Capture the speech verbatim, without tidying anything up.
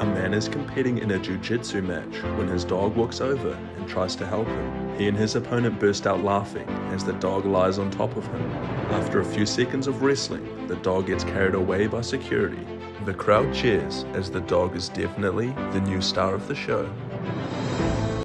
A man is competing in a Ju-jitsu match when his dog walks over and tries to help him. He and his opponent burst out laughing as the dog lies on top of him. After a few seconds of wrestling, the dog gets carried away by security. The crowd cheers as the dog is definitely the new star of the show.